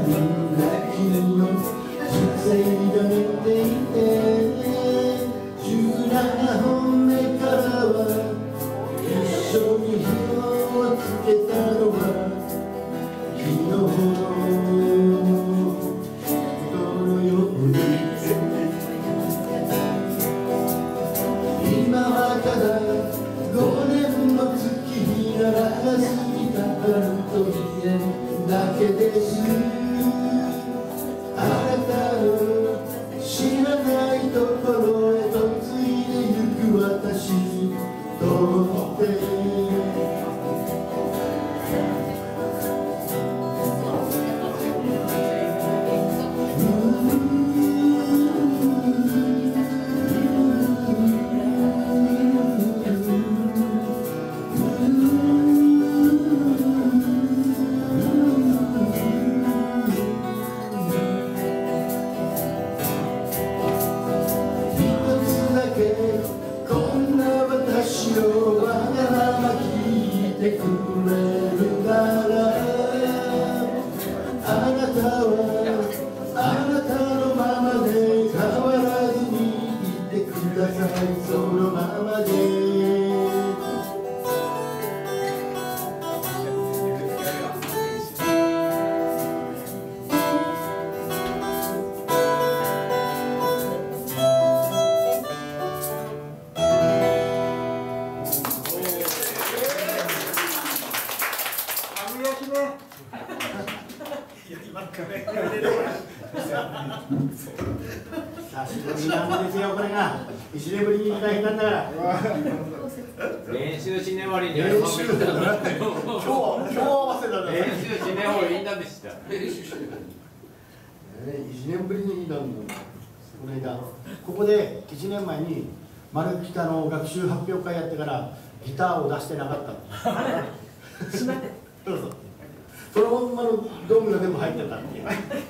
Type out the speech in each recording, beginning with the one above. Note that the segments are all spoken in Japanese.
学習発表会やってからギターを出してなかったの。そうそう。そのまんまの道具が全部入ってたっていう。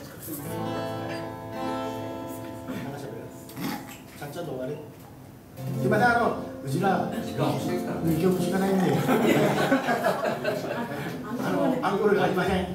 ちゃっちゃと終わり。すいません、うちら2曲しかないんでアンコールがありません。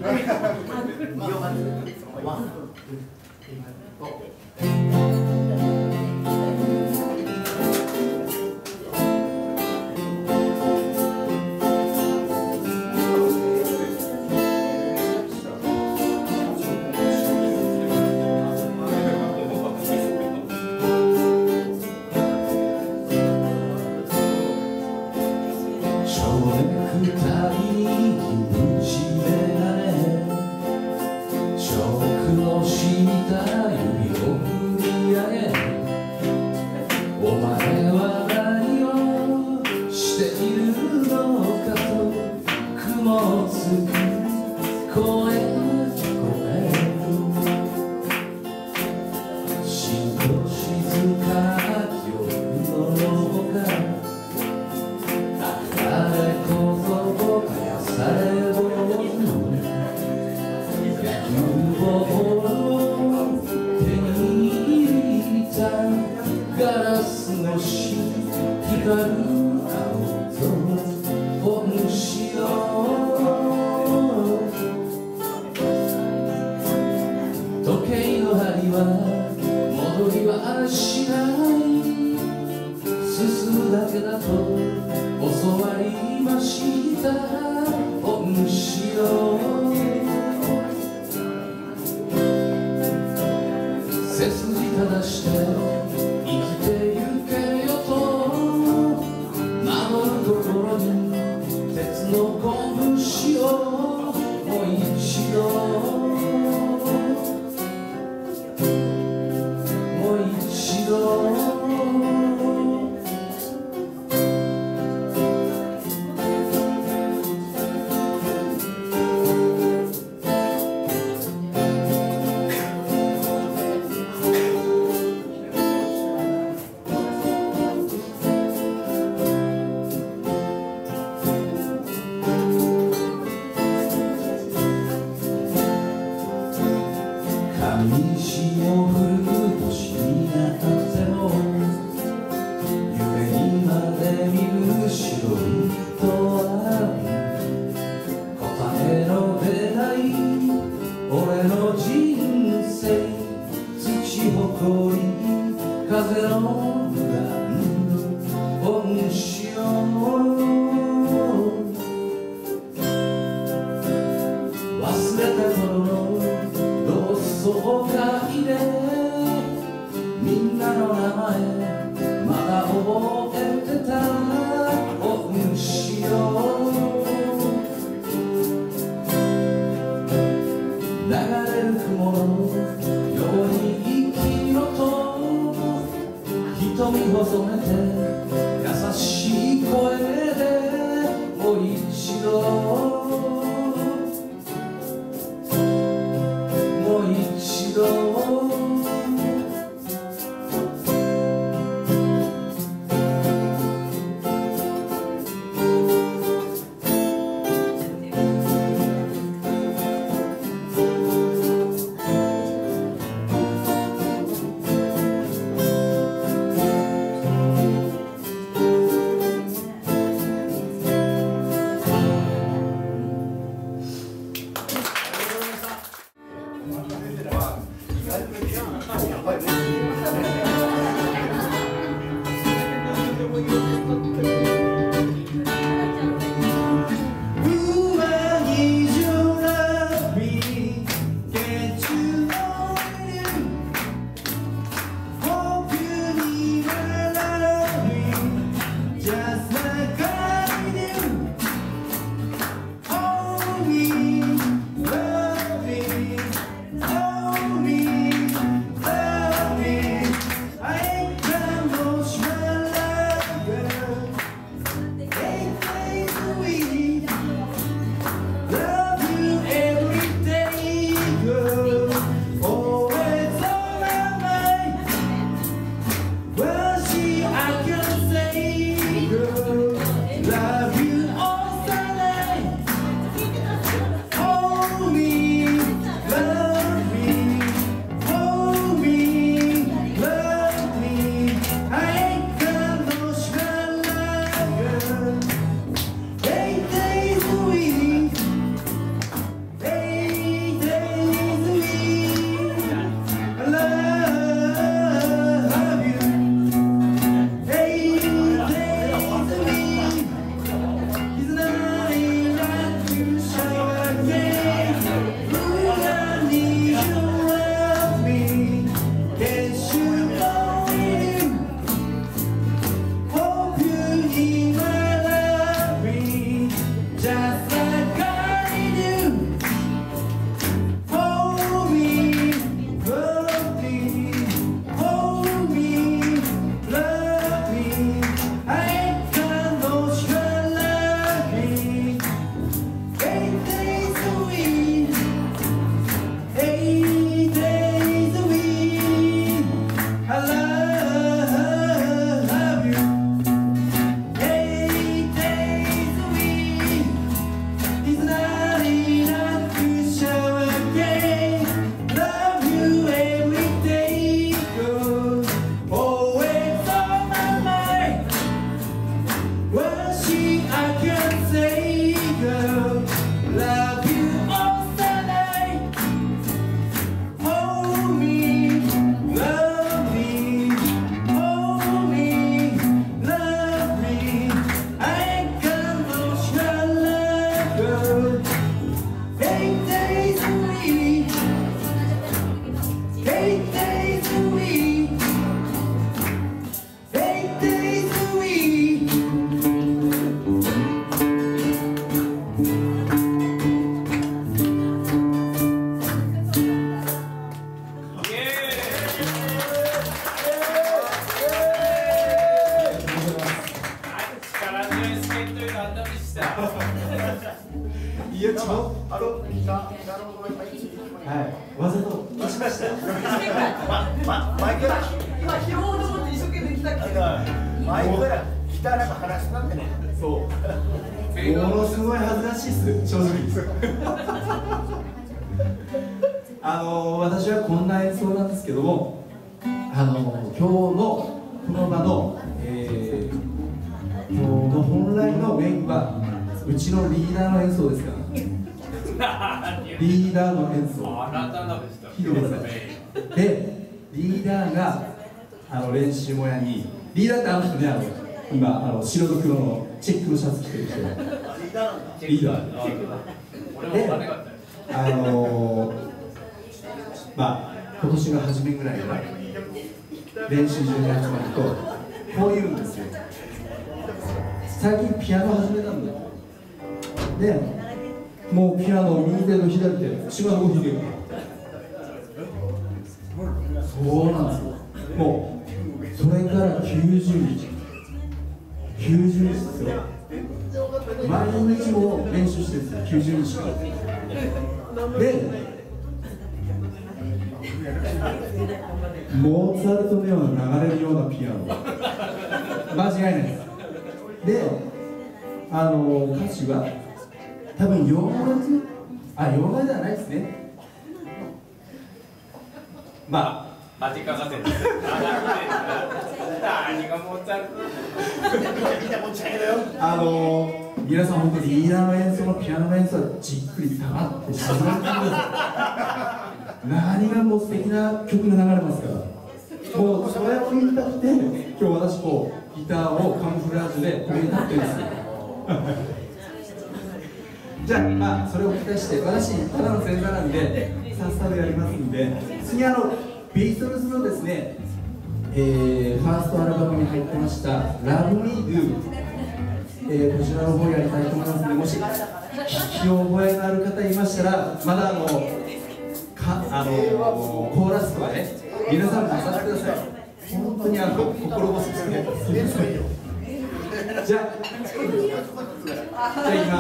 思俺の人生土ぼこり風のグランド恩師を忘れた頃の同窓会でみんなの名前まだ覚えてた恩師を流れる雲のように生きろと瞳細めて優しい声でもう一度もう一度いや、ちょっと。はい、わざと。出しました。マイクラ。今、拾おうと思って一生懸命来たけど。マイクラ。ギターなんか話なんでね。そう。ものすごい恥ずかしいっす、正直。私はこんな演奏なんですけども、今日のこの場の、今日の本来のメインはうちのリーダーの演奏ですから。 リーダーの演奏。聞いてください。で、リーダーが練習小屋に、リーダーってあの人ね、今白と黒のチェックのシャツ着てる人。リーダー。で、まあ今年の初めぐらいから練習場に集まるとこう言うんですよ。最近ピアノ始めたんだよ。で、もうピアノを右手と左手島の弾いてる。そうなんですよ。もうそれから90日ですよ。毎日も練習してるんですよ、90日間。で、モーツァルトのような流れるようなピアノ、間違いないです。で、歌詞は多分洋楽ではないですね。まあマジかかせん。何がモーツァルト。 皆さん本当にリーダーの演奏のピアノの演奏はじっくり下がって静まってください。何がもう素敵な曲が流れますから。もうそれを言いたくて今日私こうギターをカムフラージュでここに立ってるんですよ。じゃあ、まあ、それを期待して私ただの前座なんでさっさとやりますんで、次ビートルズのですね、ファーストアルバムに入ってました「Love Me Do」、こちらの方やりたいと思いますので、もし聞き覚えのある方いましたら、まだコーラスとかね、皆さんもなさってください。本当に心細くてすみません。じゃあいきます。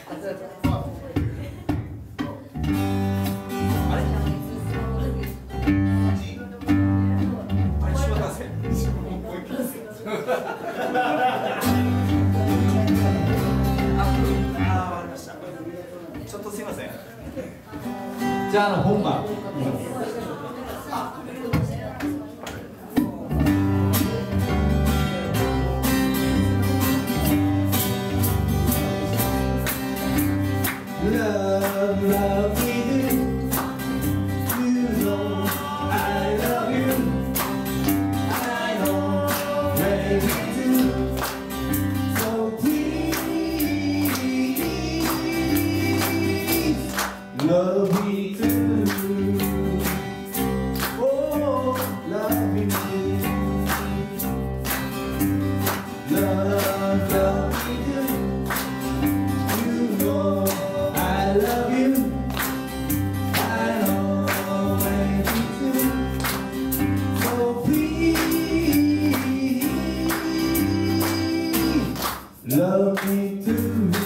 ちょっとすいません。 じゃあ本番。Love me too. Oh, love me too. Love me too. You know I love you. I always do. So please, love me too.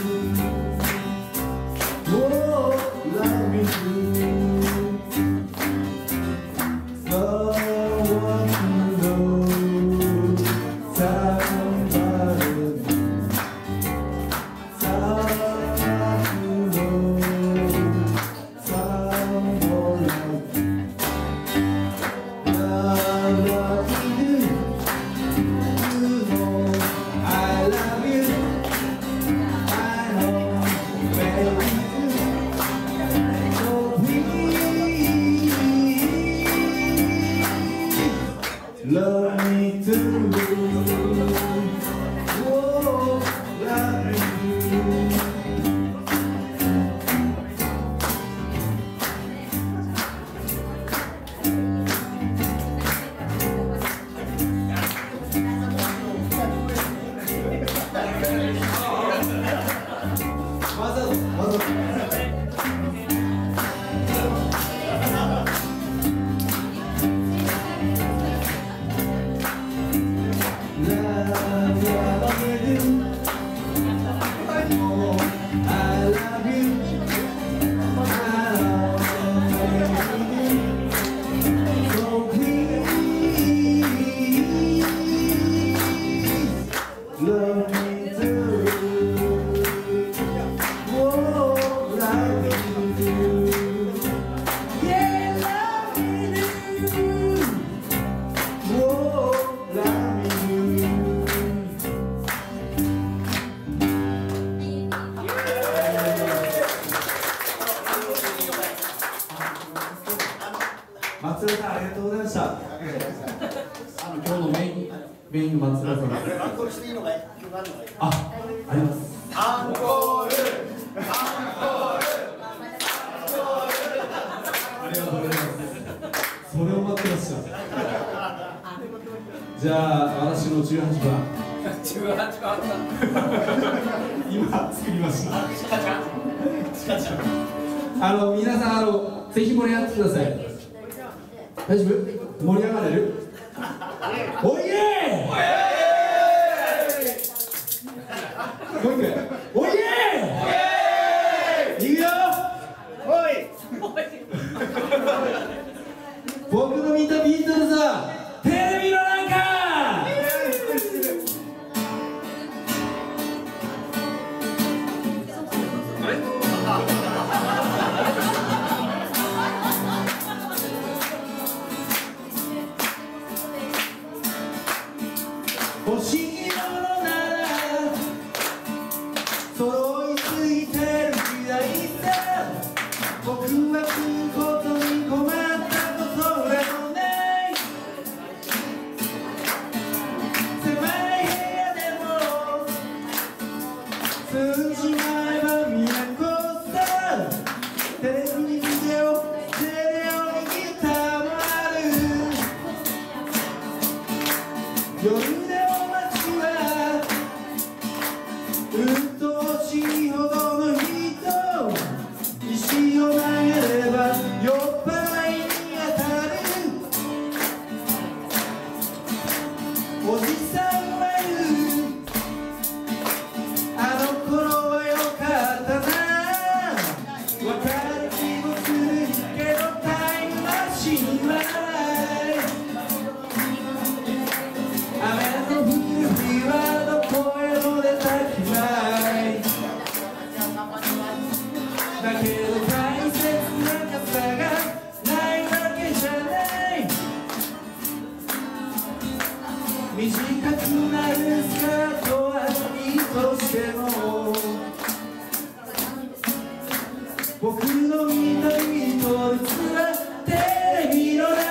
Love me too. Oh, love me too. 松浦さんありがとうございました。今日のメイン松浦さんです。 アンコールしていいのかい？曲あるのかい？ あります。 アンコール。 ありがとうございます。それを待ってました。じゃあ私の18番。 18番今作りました。皆さんぜひ盛り上がってください。大丈夫？盛り上がれる？おいえー！もう一回。おいえー！いくよ！おい！僕の見たビートルズはテレビの中！欲しいものなら揃いすぎてる時代さ。僕は食うことに困ったことなどない狭い部屋でも数字前は都さ。テレビにビデオステレオにギターもある。夜でうっとうしいほどの人、石を投げれば酔っ払いに当たる。おじさんは言う、あの頃はよかったな。分かる気もするけどタイムマシンはない。雨の降る日はどこへも出たくない。だけど大切な傘がないわけじゃない。短くなるスカートはいいとしても、僕の見たビートルズはテレビの中。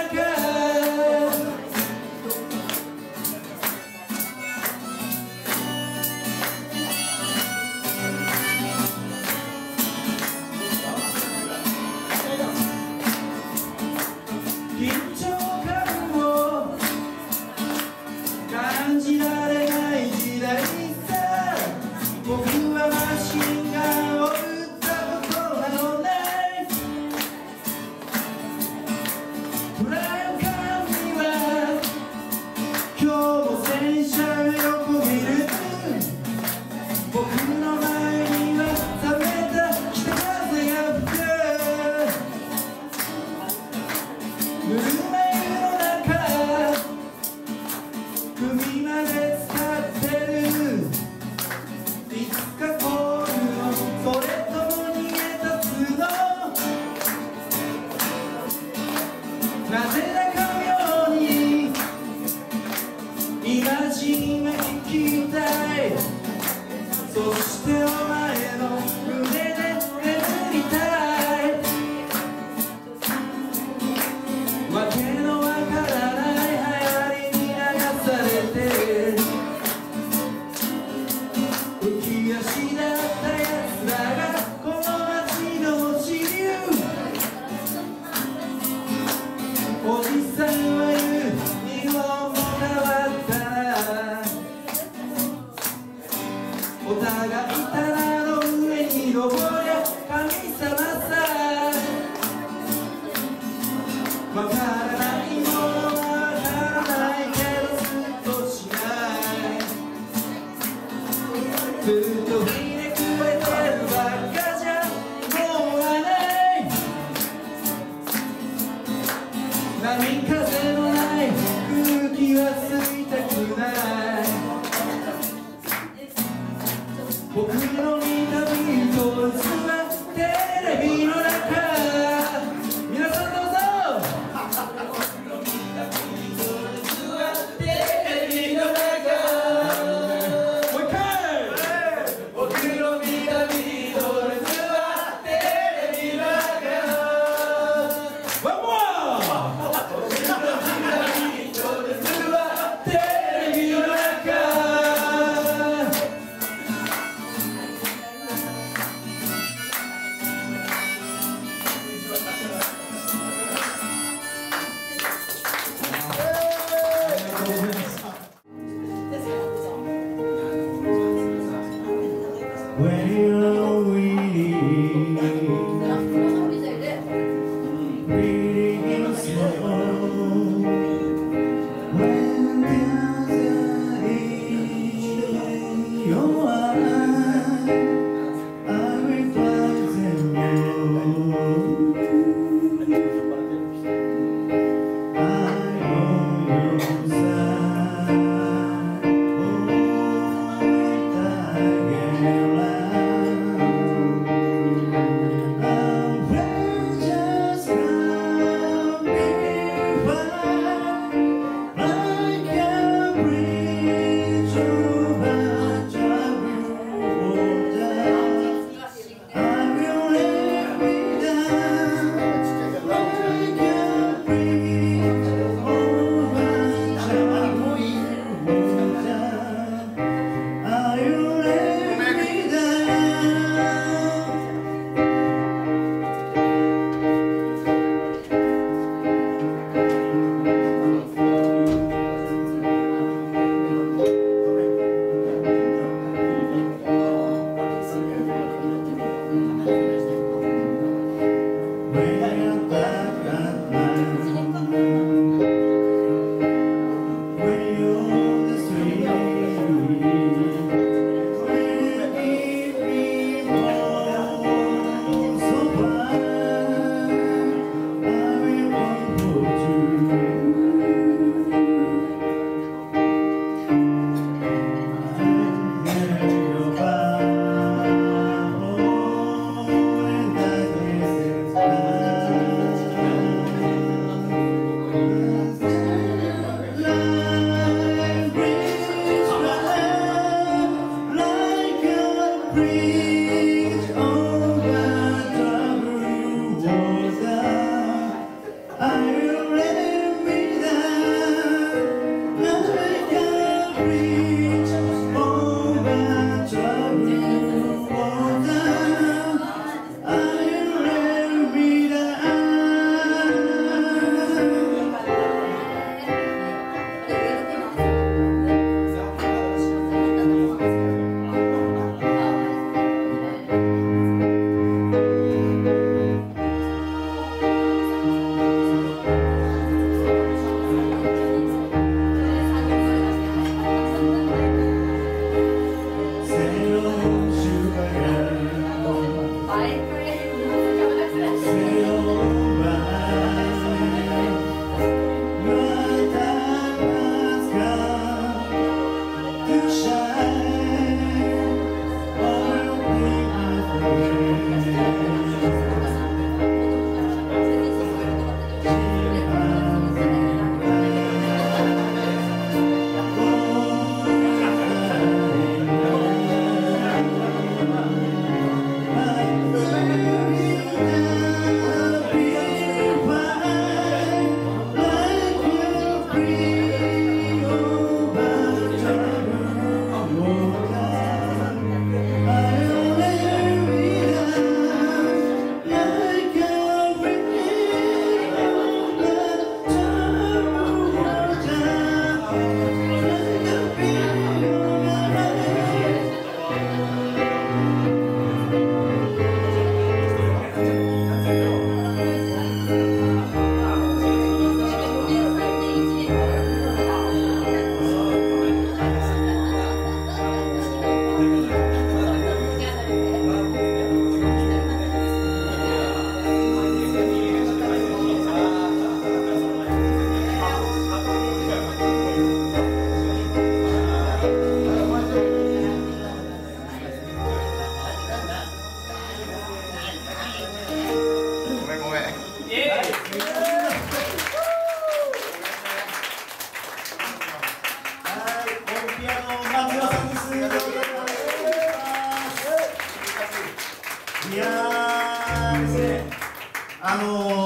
緊張感を感じられない時代さ。僕はマシンガンを撃ったことなどない。ブラウン管には今日も戦車が横切る。僕の前には冷めた北風が吹く。ぬるま湯の中首まで浸ってる。いつか凍るのそれとも逃げたつの。なぜだか妙にイマジンが聞きたい。そしてお前の胸で眠りたい。わけのわからない流行りに流されて浮き足だったやつらがこの街の主流。おじさんは言う日本も変わったな。お互い棚の上に登りゃ神様さ。わからないものはわからないけどずっとしない。ずっとひねくれてるばっかじゃもうない。波風のない空気は吸いたくない。僕の見たビートルズはテレビの中。皆さんどうぞ。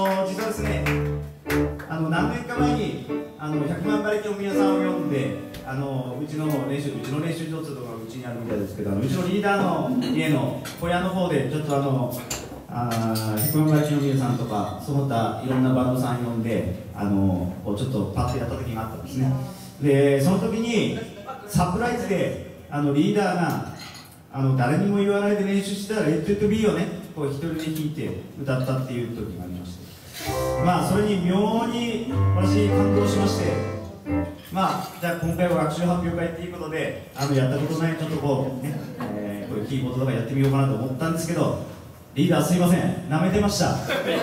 実はですね、何年か前に100万馬力の皆さんを呼んで、うちの練習場というのがうちにあるみたいですけど、うちのリーダーの家の小屋の方でちょっと100万馬力の皆さんとかその他いろんなバンドさん呼んでちょっとパッとやった時があったんですね。でその時にサプライズでリーダーが誰にも言わないで練習してたら「レッド・イット・ビー」をねこう一人で弾いて歌ったっていう時がありまして、まあそれに妙に私感動しまして、まあじゃあ今回は学習発表会っていうことでやったことないちょっとこうね、こういうキーボードとかやってみようかなと思ったんですけど、リーダーすいません、なめてました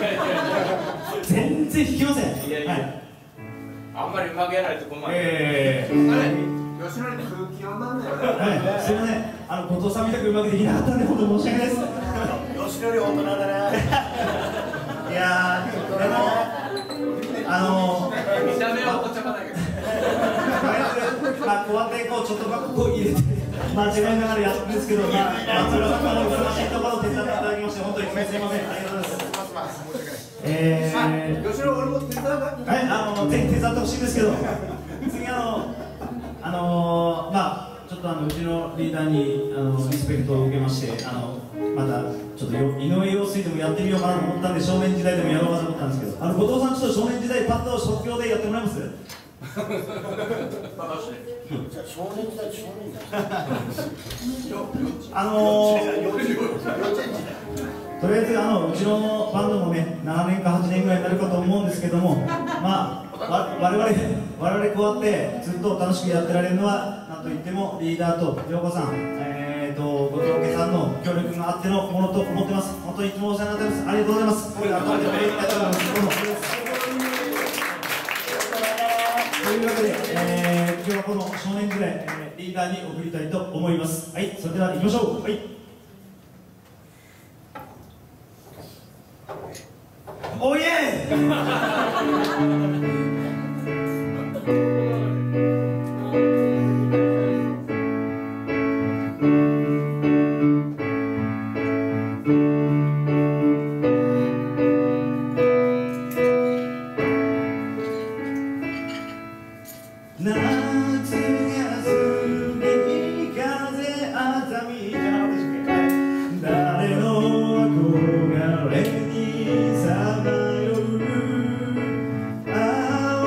全然弾きません。はい、 あんまりうまくやらないと困る。 吉野に空気読んだんだよね。 はい、すいません、後藤さんみたくうまくできなかったんで本当申し訳ないです。 吉野に大人だな。 いやーでも見た目はお茶ばだけどこうやってこうちょっとこう入れて間違いながらやってるんですけど、松浦さんの忙しいところを手伝っていただきまして本当にすいません、ありがとうございます。 吉野俺も手伝うか。 はい、ぜひ手伝ってほしいんですけど、次まあちょっとうちのリーダーにリスペクトを受けまして、またちょっと井上陽水でもやってみようかなと思ったんで、少年時代でもやろうかと思ったんですけど、後藤さんちょっと少年時代パッと即興でやってもらえます？ 少年時代とりあえずうちのバンドもね7年か8年ぐらいになるかと思うんですけども、まあ我々こうやってずっと楽しくやってられるのはなんといってもリーダーと陽子さん、後藤家さんの協力があってのものと思ってます。本当にいつもお世話になってます。ありがとうございます。これ改めてお礼言いたいと思います。どうもというわけで、今日はこの少年時代、リーダーに送りたいと思います。はい、それでは行きましょう。はい。おいえ誰の憧れにさまよう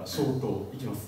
らショートいきます。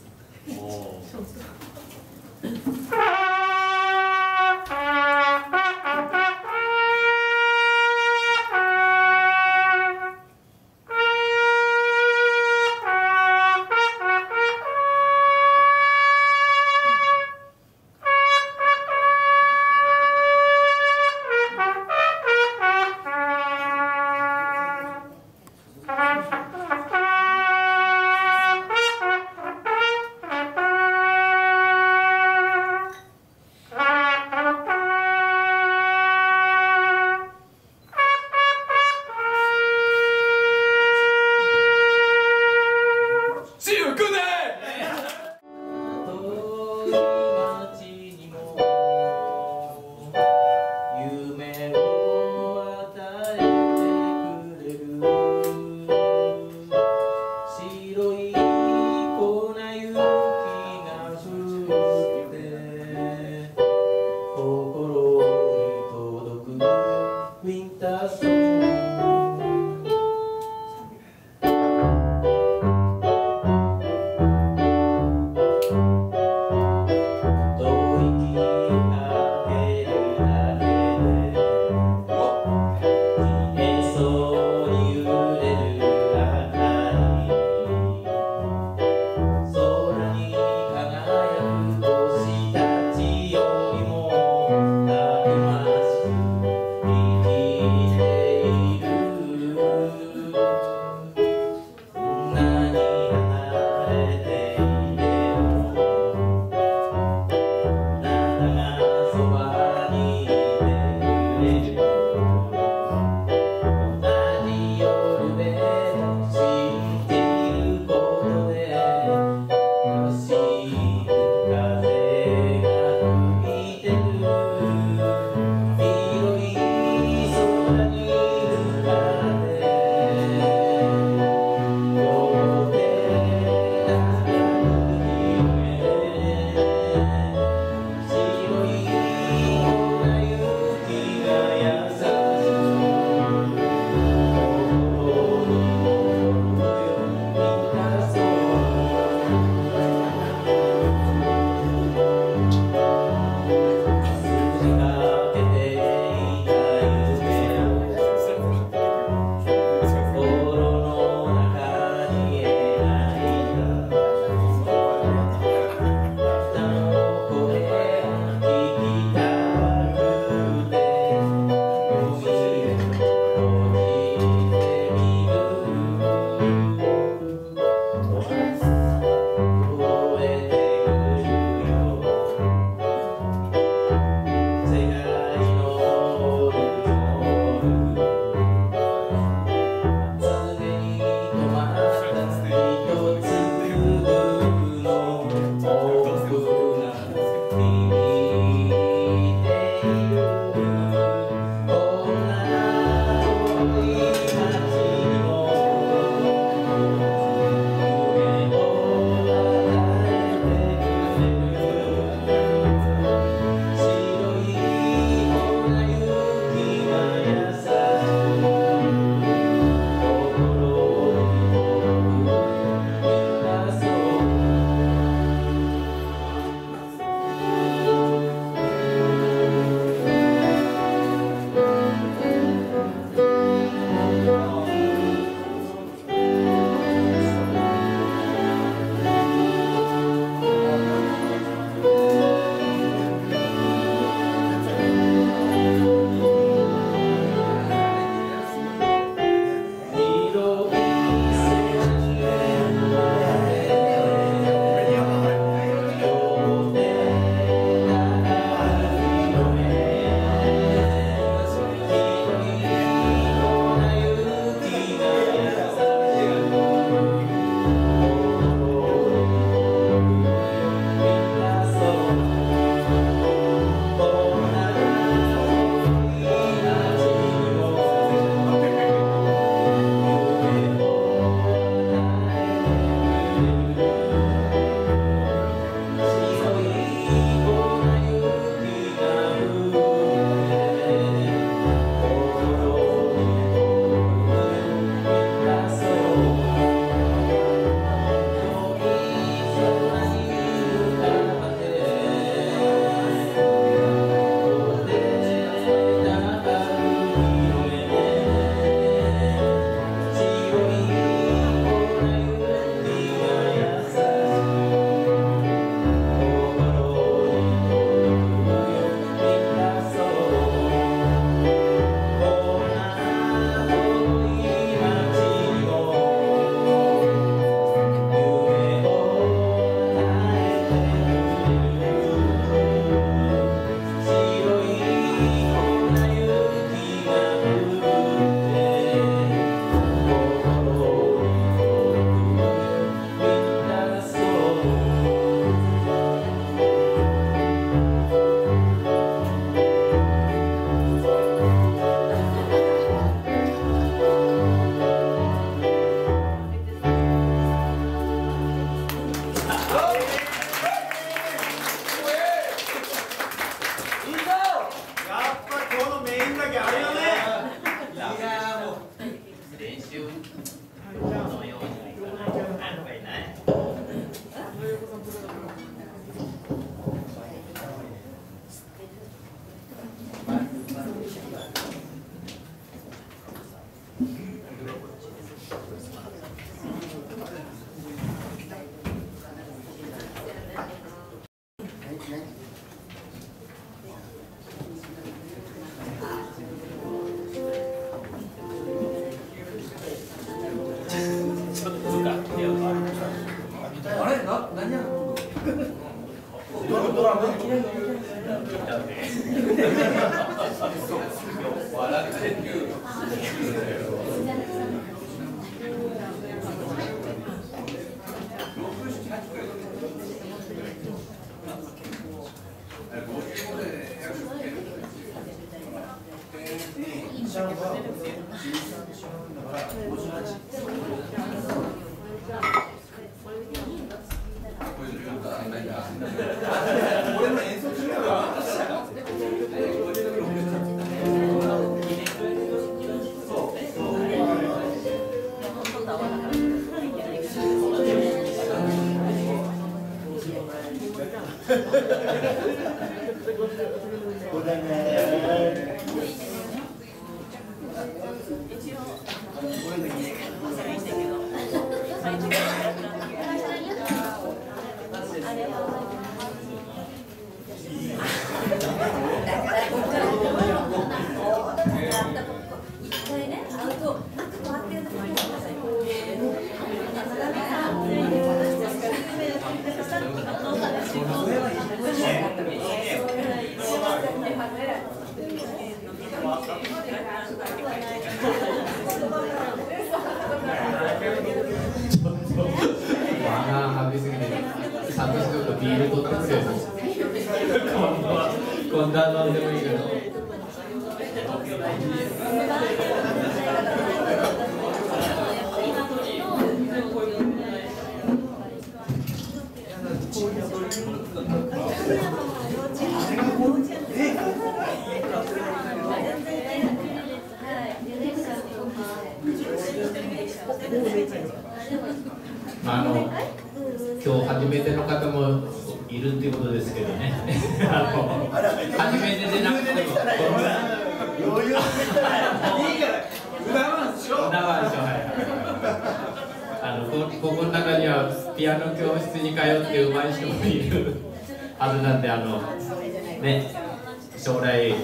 笑ってる。 俺の演奏中やわ。 ビール取ってくれる。こんなのでもいいけど。今日初めての方もいるっていうことですけどね。初めてでなくても余裕できたらいいから。 ここの中にはピアノ教室に通って上手い人もいるはずなんで、ね、将来、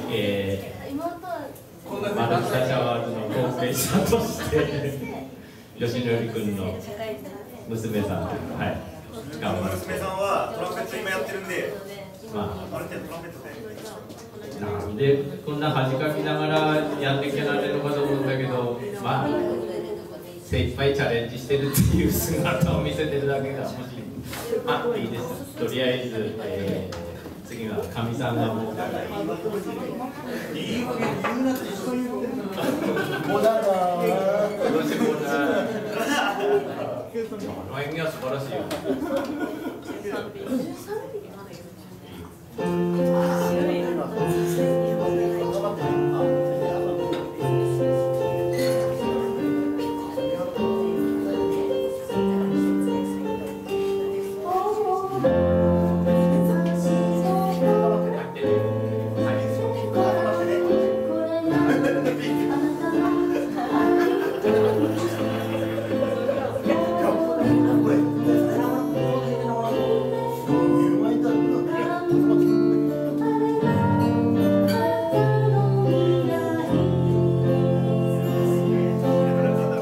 マルチタシャワーズの後継者として吉典君の娘さん、はい、頑張る。 娘さんはトランペット今やってるんで、 まある程度トランペットで。 なんでこんな恥かきながらやっていけられるのかと思うんだけど、まあ精一杯チャレンジしてるっていう姿を見せてるだけがもし、いいです。とりあえず、次はかみさんがもう。 いい加減みんなと一緒に言ってるの。モダンだ。 どうしてもな。この演技は素晴らしいよ。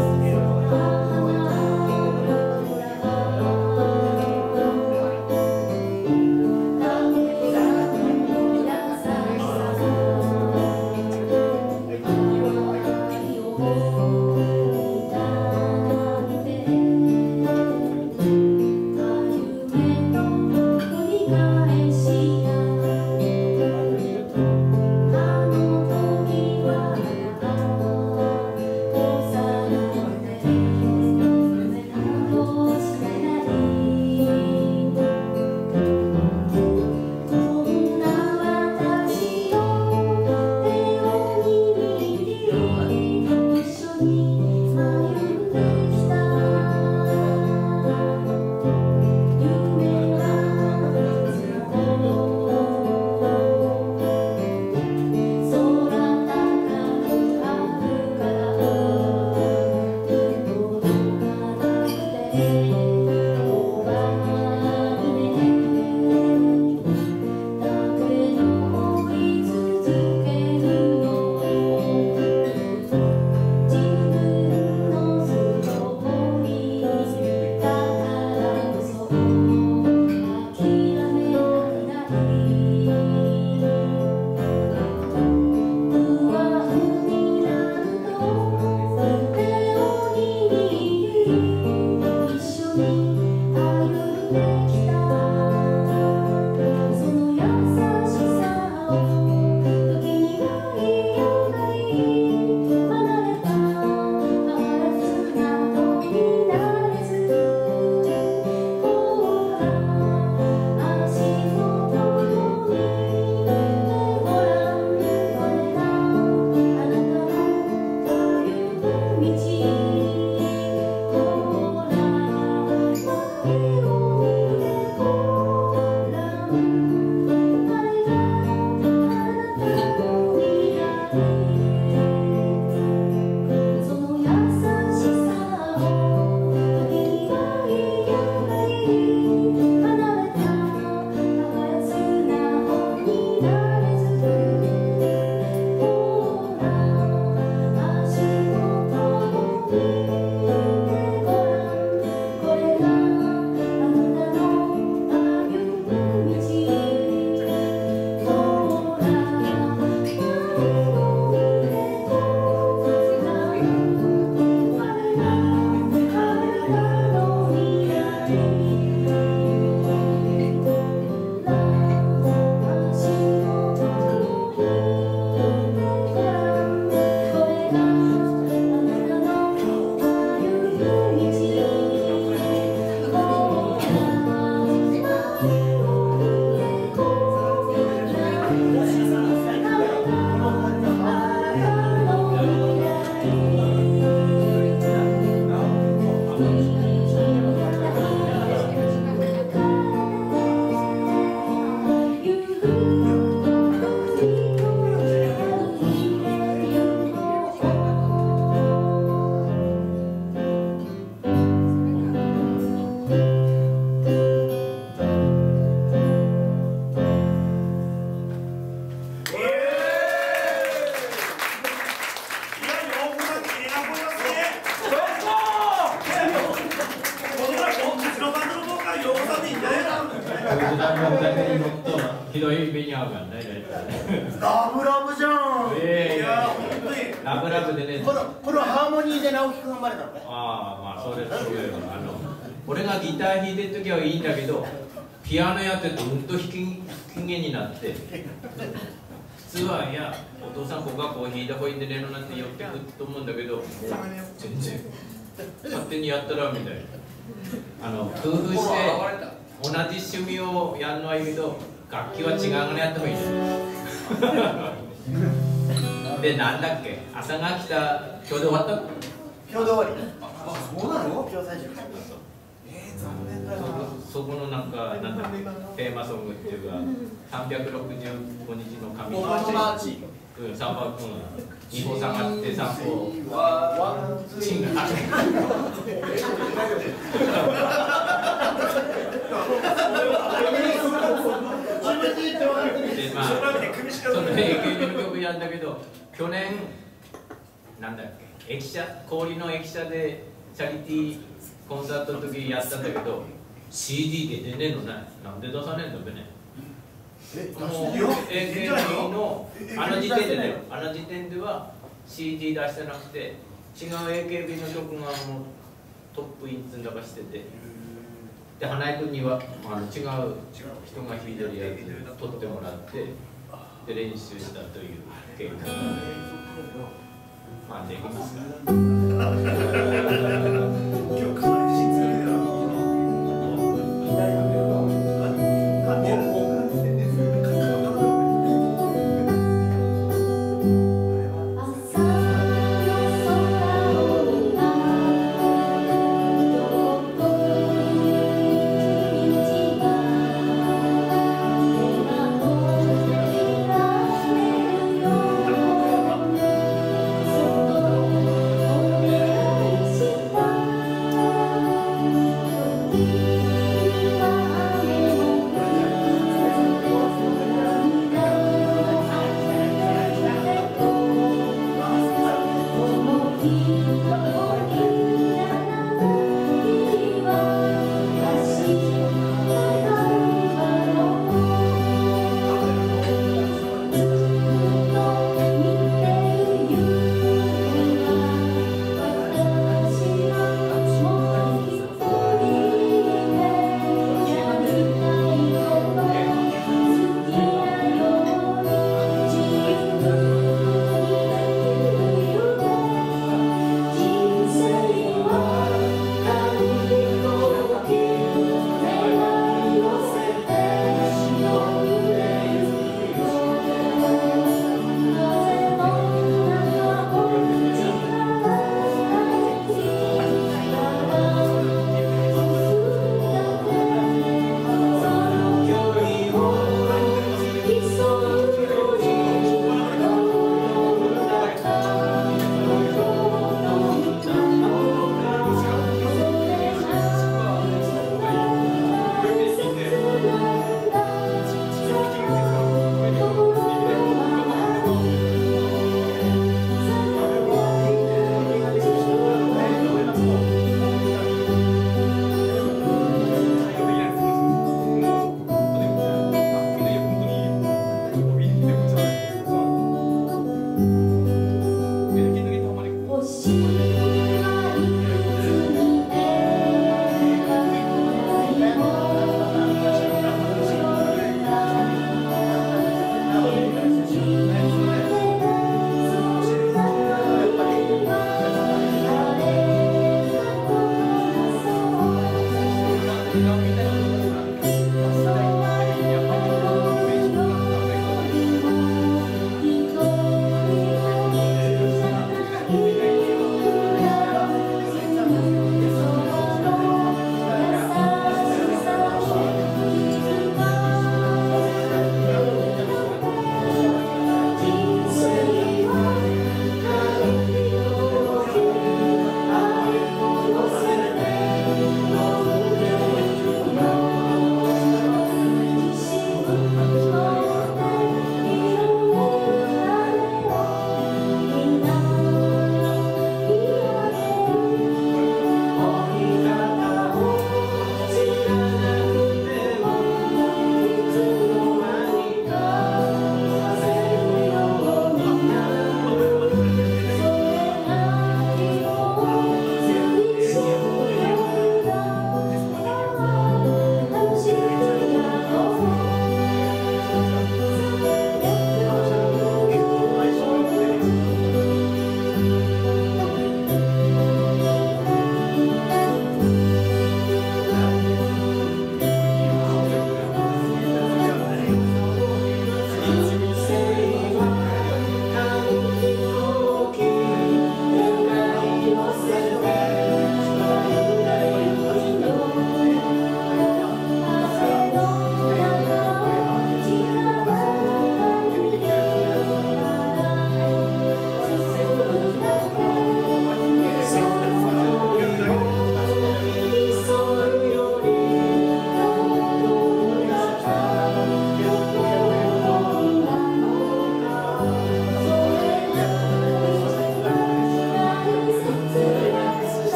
「 時代のだけにもっとひどい目に遭うからね。 ラブラブじゃん。 いや本当に。 ラブラブでね。 このハーモニーで直樹君生まれたのね。 ああ、まあそれ俺がギター弾いてる時はいいんだけど、ピアノやってるとうんと不機嫌になって。普通はいや、お父さんここがこう弾いた方がいいんでねえのなんて言ってくると思うんだけど、全然勝手にやったらみたいな。工夫して同じ趣味をやるのはいいけど、楽器は違うのやった方がいいね。で、なんだっけ、朝が来た、今日で終わったの？ 今日で終わり。あ、そうなの？今日最終。残念だな。 そこのなんだテーマソングっていうか、365日の神おばちまち。 2歩下がって3歩チンがでまあその AKB の曲やんだけど、去年なんだっけ、駅舎、氷の駅舎でチャリティーコンサートの時やったんだけど CD で出ねえのね。なんで出さねえんだべね。AKB のあの時点でだよ、あの時点では CD 出してなくて、違う AKB の曲がトップインツンだかしてて、で花井君には違う人が弾いてるやつ撮ってもらってで練習したという経験がまあできますから今日かなり自信強いだろ。 「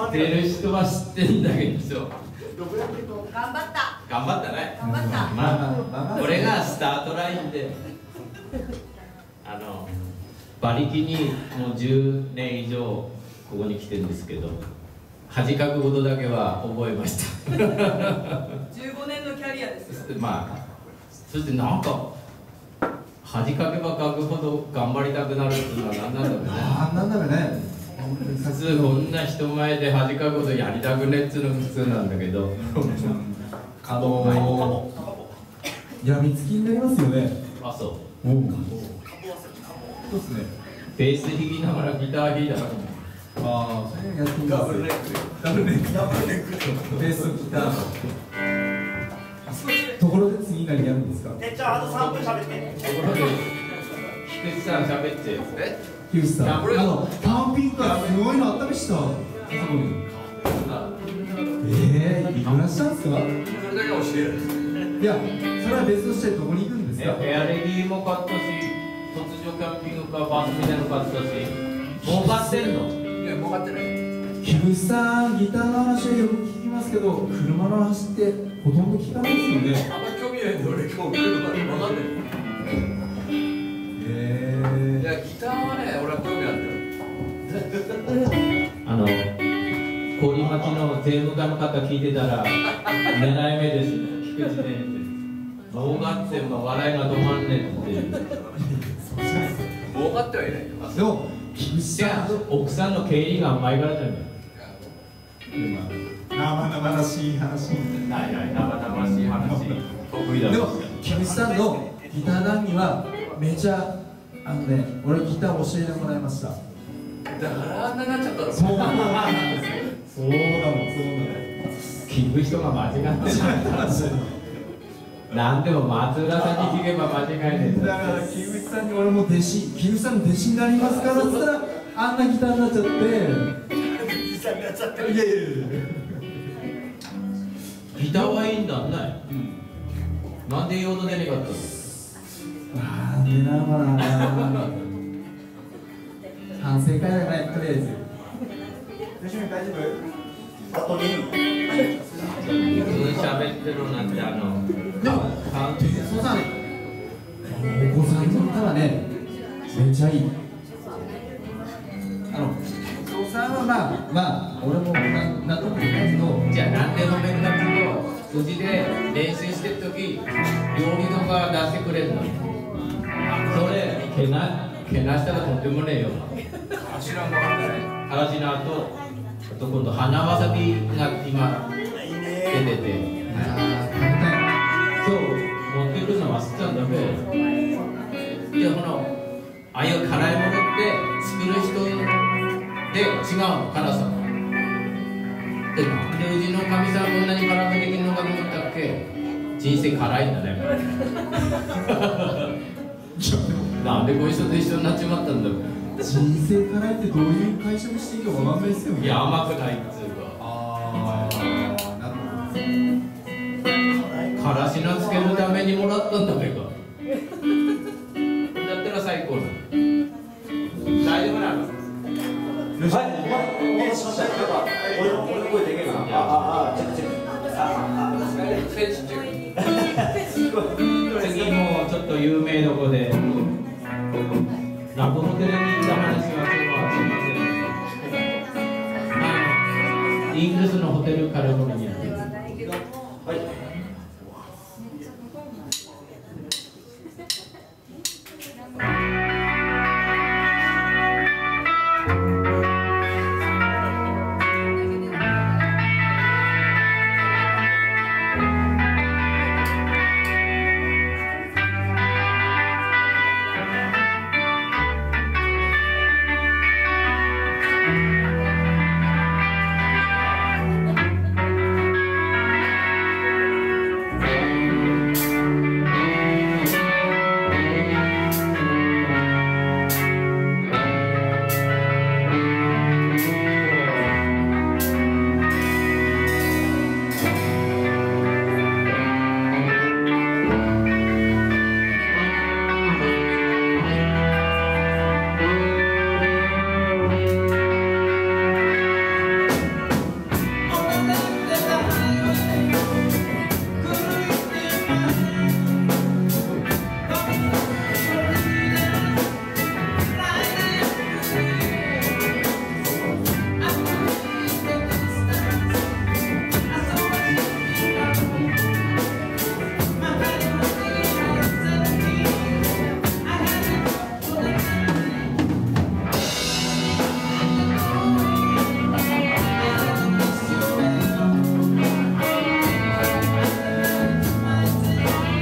ってる人は知ってるんだけど、 頑張った。 頑張ったね。 頑張った。 まあこれがスタートラインで、馬力にもう10年以上ここに来てるんですけど、恥かくことだけは覚えました 15年のキャリアですよ。 まあそしてなんか恥かけばかくほど頑張りたくなるっていうのは何なんだろうね。 なんだろうね。 普通こんな人前で恥かくことやりたくねっつうのが普通なんだけどやみつきになりますよね。 あ、そうそうですね。 ベース弾きながらギター弾いたから。 ああ、それやってみます。ダブルネック。ベースギター。ところで次何やるんですか。 じゃああと3分喋って。 ところで菊池さん喋って。 菊池さん。パンピンクがすごいのあったりした。いくらしたんですか。それだけ教える。いや、それは別としてどこに行くんですか。 エアレディも買ったし、突如キャンピングカーバスみたいなの買ったし。儲かってんの。いや、儲かってない。 菊池さん、ギターの話はよく聞きますけど、車の話ってほとんど聞かないですよね。 あんまり興味ないんで、俺今日車で分かんない。いや、ギターはね、俺は興味あるんだよ。 氷町の税務課の方聞いてたら、狙い目です。菊池で。儲かっても笑いが止まんねえっていう。 儲かってはいないよ。 でも、菊池さん、 奥さんの経理が甘いからじゃない。 生々しい話。 ないない、生々しい話。得意だ。 でも、菊池さんのギター談義は、めちゃ、俺ギター教えてもらいました。 だからあんなになっちゃったら。 そうなんですよ。そうなの。 聞く人が間違ってない。なんでも松浦さんに聞けば間違いない。 だから木口さんに俺も木口さんの弟子になりますからっつったらあんなギターになっちゃって。いやギターはいいんだね。なんで用途出ねかったの。 なんでなのかな。反省会だね、とりあえず。大丈夫？ あと2分。 普通喋ってるなんてそうさね、お子さんにとったらね、めっちゃいい。お父さんはまあ、俺もなんとも言えないけど、 じゃあなんで褒めるかっていうと、うちで練習してるとき、料理とか出してくれるの。それ、けなしたらとんでもねえよ。 知らんかったね。 からしの後、今度花わさびが今出てて。今日持ってくるの忘れたんだけど、でああいう辛いものって作る人で違うの、辛さで、なんでうちのかみさんこんなに辛くできるのかと思ったっけ。人生辛いんだね。なんでこういう人と一緒になっちまったんだろう。 人生辛いってどういう解釈していいかわかんないですよね。 いや、甘くないっつうか。からしのつけるためにもらったんだべか。だったら最高だ。大丈夫なの。 はい、お待たせしました。俺の声でけえな。 次もちょっと有名どこでラブホテルに行った話は今日はすみません。イングルスのホテルカリフォルニアで。 はい。 「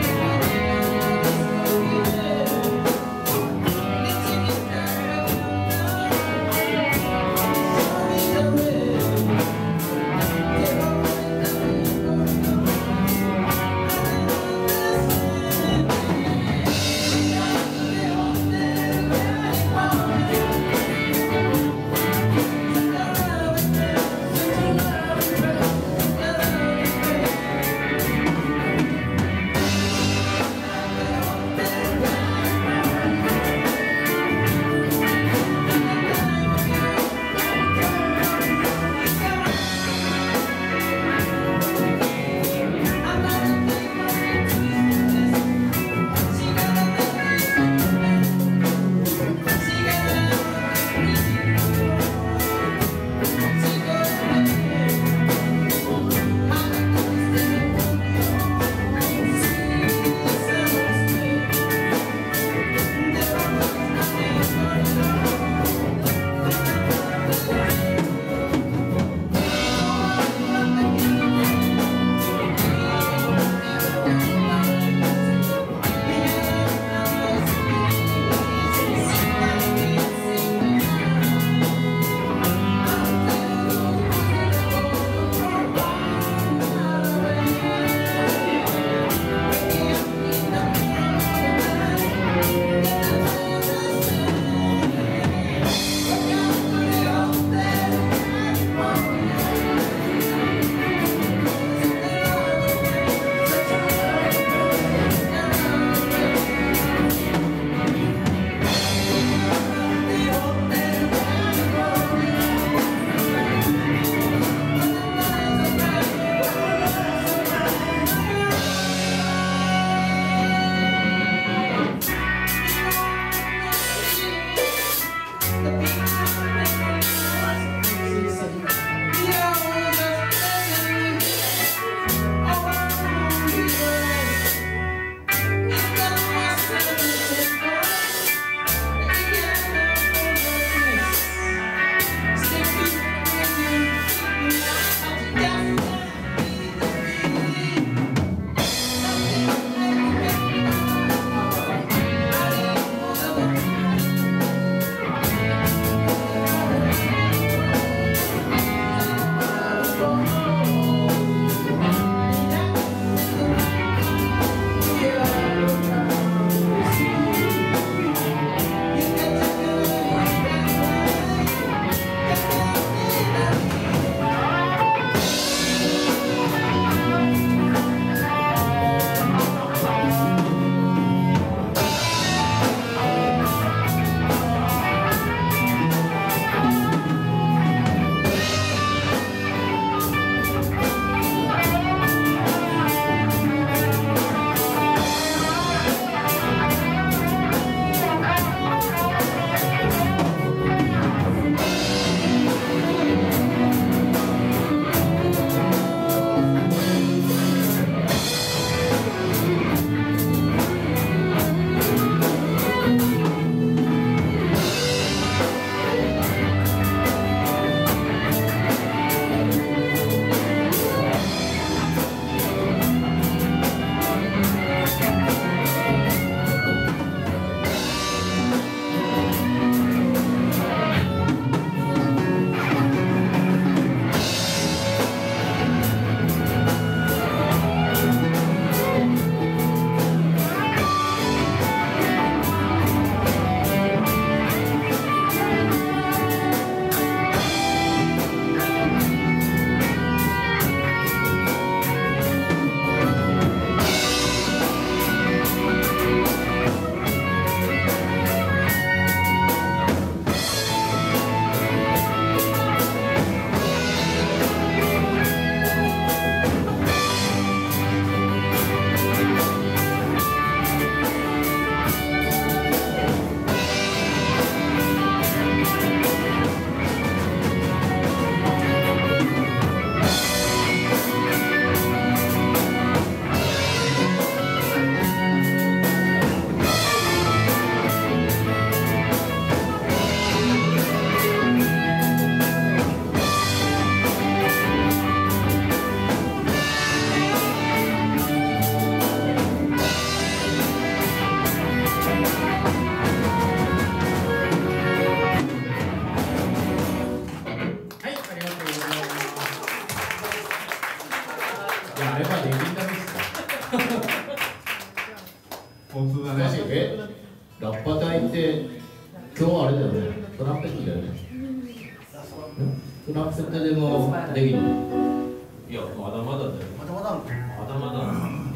本当だね。 ラッパ隊って今日あれだよね、トランペットだよね。トランペットでもできる。いや、まだまだだよ。 まだまだあるまだまだ。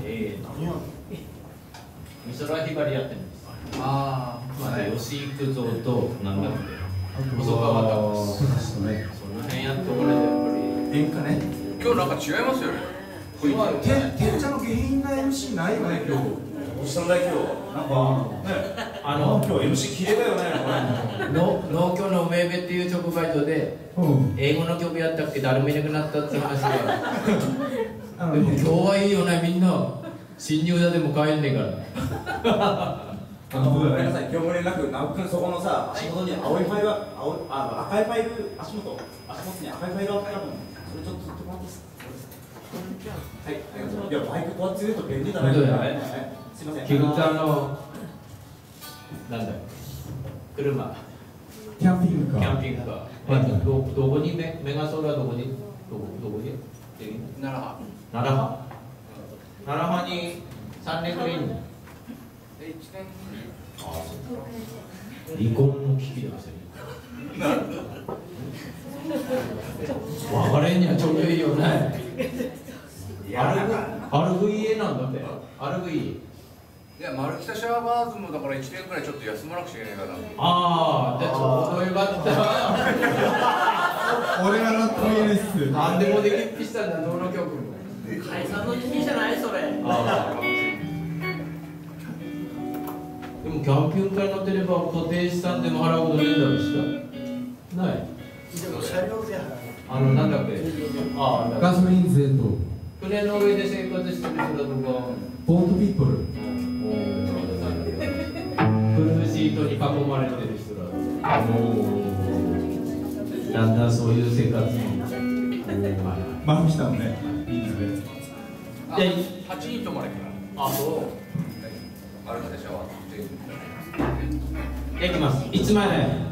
美空ひばりやってるんです。 あまだ吉幾三となんだっけ、細川隆史。その辺やってこれでやっぱり演歌ね。 今日なんか違いますよね。 てっちゃんの下品な MC ないよね、今日。おっしゃるだけ今日。なんか、ね。今日 MC 綺麗だよね。 農協の梅部っていう直売所で英語の曲やったっけ、誰もいなくなったって話が。でも今日はいいよね、みんな。新入座でも帰んねえから。 ごめんなさい、今日も連絡、直くんそこのさ、足元に青いファイル、赤いファイル、足元に赤いファイルあったら、それちょっと取ってもらっていいですか。はい、いや、バイクこうやって言うと便利だね。すいません。 キグタなんだ車。 キャンピングカー。 キャンピングカー。どこにメガソーラーどこに奈良浜に3年くらいいるの。離婚の危機だよ。別れにはちょうどいいよね。アルグイエなんだって。アルグイエ。 いや、マルキタシャワーバーズもだから1年くらいちょっと休まなくちゃいけないから。 ああ、でちょうどよかった。 俺が乗ってもいいです。 何でもできっぴしたんだ、どの曲も。 解散の時期じゃないそれ。 でもキャンピングカーに乗ってれば固定資産でも払うことねえんだろしかない。 でも車両税払う。 なんだっけ、 ガソリン税と船の上で生活してる人だとか、 ボートピーポル。 ブルーシートに囲まれてる人だ。だんだんそういう生活に。 マルキタのね、みんなで。 8人泊まれから。 あ、そう。 マルキタシャワー全部。 じゃあ行きます。いつまで。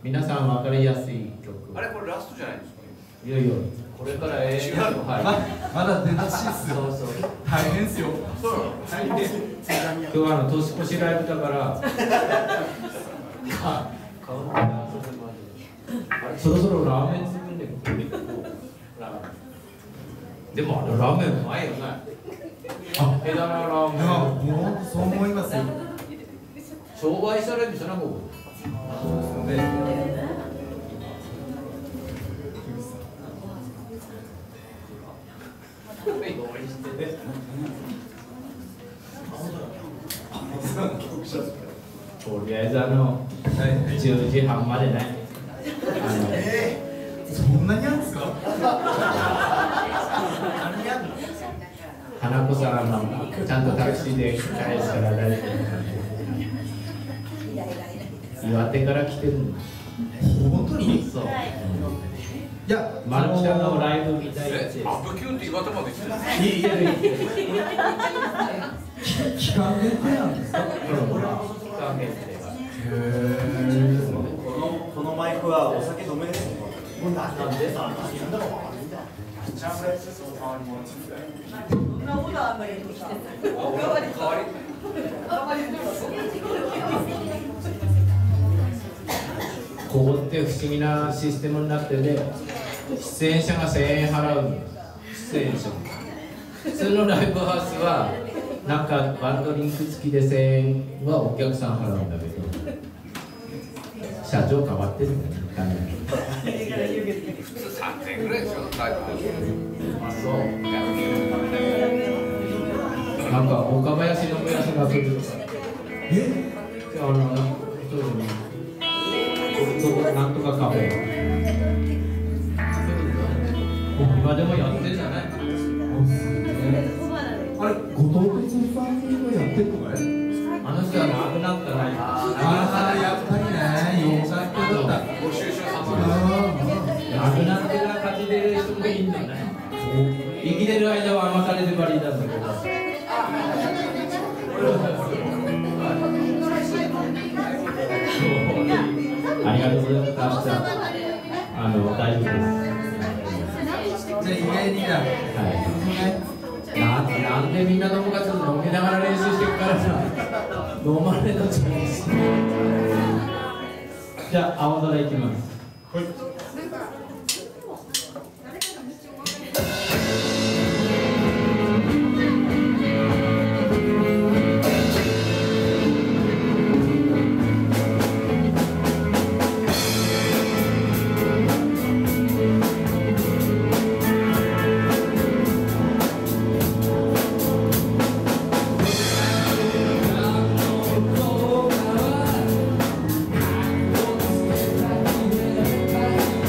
皆さん分かりやすい曲。 あれこれラストじゃないですか。 いやいや、これから違うまだ出だしっすよ。 そうそう。 大変っすよ。大変。 今日は年越しライブだから。そろそろラーメン作んでも。でもあのラーメンうまいよね。あ、枝のラーメン。 もうそう思いますよ。 商売されるじゃなくて。そうですよね。とりあえず10時半までね。 そんなにあるんですか？ 花子さんちゃんとタクシーで帰ったら大丈夫。岩手から来てるの。 本当に？ そう。 いや、 マルキタのライブみたいな。 アップキュンって岩手まで来てる。 行ってる行ってる。 期間限定なんですか？ 期間限定は。 このマイクはお酒飲めですもん。 なんでさ、なんだか分かんないんだ。 そんなことあんだけどさ。おかわり。 ここって不思議なシステムになってて、出演者が1000円払うの。出演者。普通のライブハウスはなんかバンドリンク付きで1000円はお客さん払うんだけど、社長変わってるんだね。 普通3000円ぐらいですよ。ライブハウス。 そう。なんか岡林の親父が来る。なんとかカフェ。今でもやってんじゃない？ あれ、後藤哲さんがやってるのかい？ あの人は亡くなったら。 ああ、やっぱりね、よかっただった。 ご愁傷様亡くなってから勝ち出る人もいいんだね。生きてる間は甘されてばりなんだけど。ありがとうございました。大丈夫です。 じゃあ意外にだ。 なんでみんな飲むかちょっと飲みながら練習してるからさ、飲まれのチャンス。じゃあ青空いきます。 「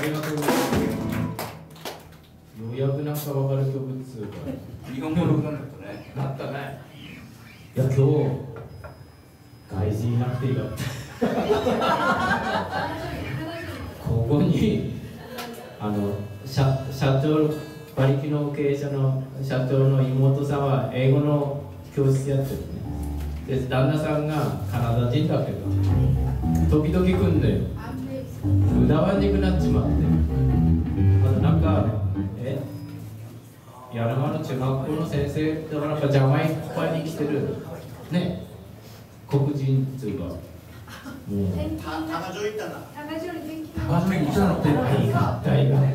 りがとうございます。ようやくなんかわかる曲っつうか。 日本語の歌になったね。 なったね。いや、今日、外人いなくてよかった。ここに、社長、馬力の経営者の社長の妹さんは英語の教室やってるね。で、旦那さんがカナダ人だけど、時々来んのよ。歌わなくなっちまって。なんか、柳川の中学校の先生だから、なんかジャマイカに来てる、ね、黒人っていうか、もう。 多賀城行ったんだ。 多賀城に行ったのって大が。 でも時々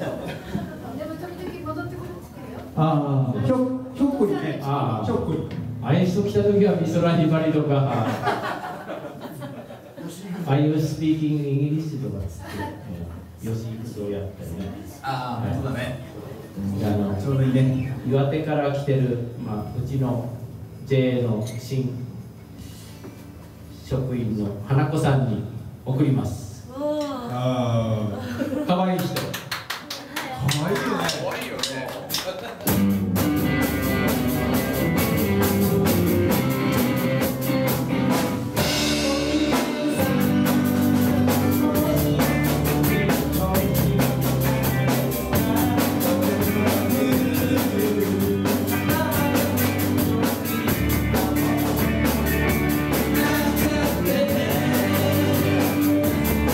戻ってくるんですよ。 ああ、ひょっこりね。 ああ、 ひょっこり。 あいつと来た時は美空ひばりとか、Are you speaking English とかつって、よし行くぞやったよね。 ああ、そうだね。 ちょうどいいね。 岩手から来てる、うちの JA の新職員の花子さんに送ります。 ああ、 かわいい人。 かわいいよね。 可愛いよね。 「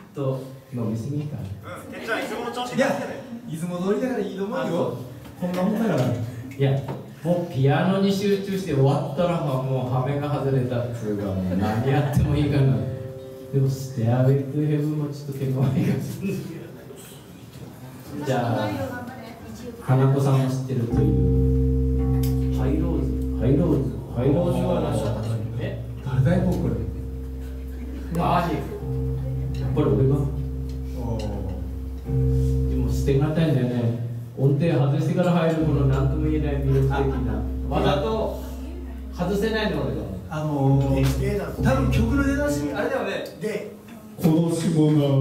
と飲みすぎか。 てっちゃんいつもの調子。いや、いつも通りだからいいと思うよ。こんなもんだから。 いや、もうピアノに集中して終わったらもう羽目が外れたっつうか、もう何やってもいいかな。でもステアウェイトゥヘブンもちょっと手強い気がするんだけど。じゃあ花子さんも知ってるというハイローズは何だったの？え？ 誰だよこれ。 マジ？これ俺が？でも捨てがたいんだよね。音程外してから入るこの何とも言えない魅力的な。わざと外せないの俺が。多分曲の出だしあれだよね。で、 今年もな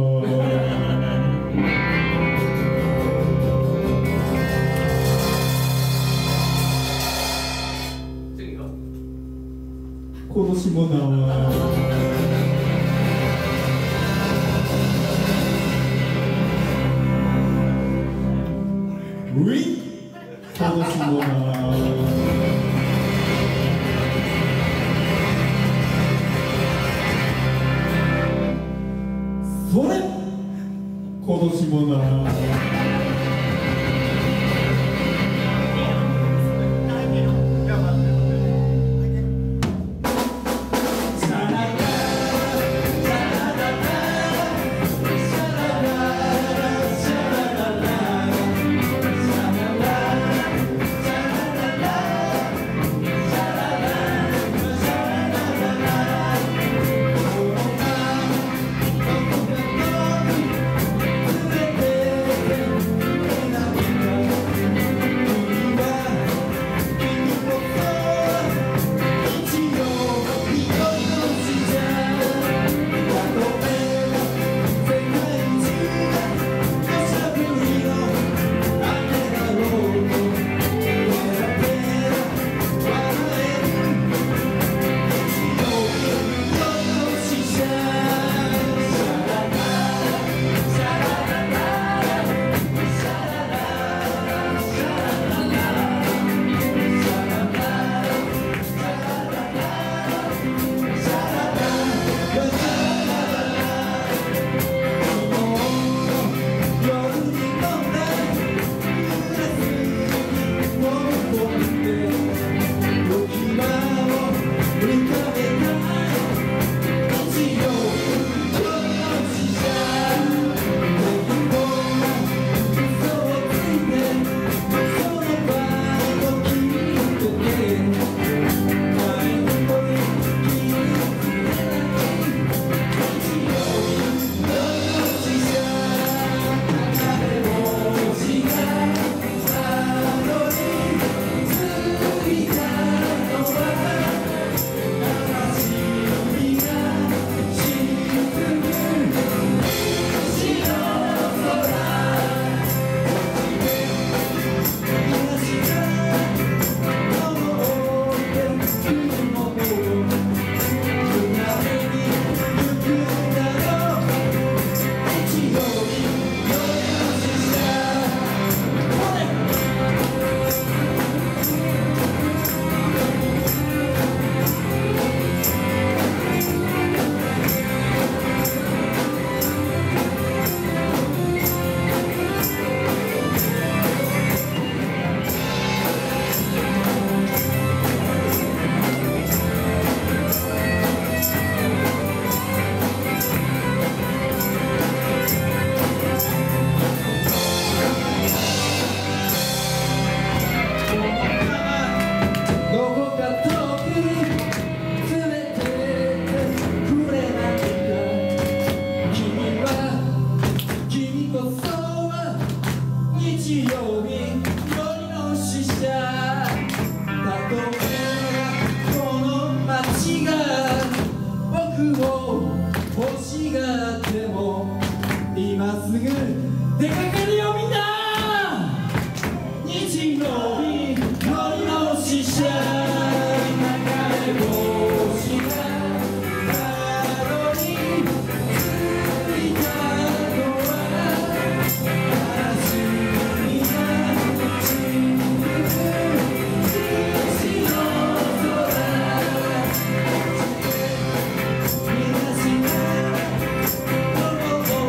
次は今年もなウィン今年もなそれ今年もな 「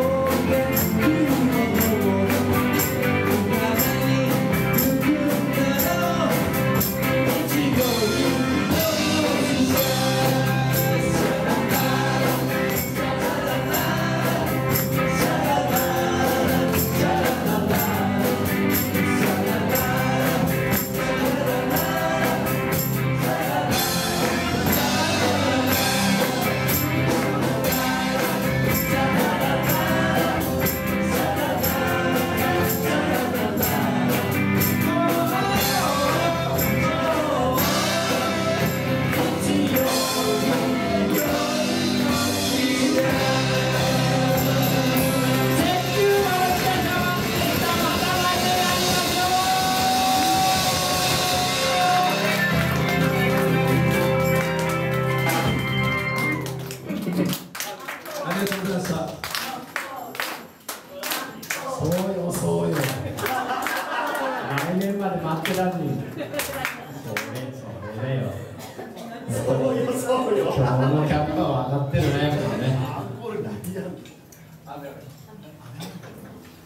そうよそうよ。来年まで待ってらんねん。それだよ。 そうよそうよ。 今日のキャップは分かってるね。これね。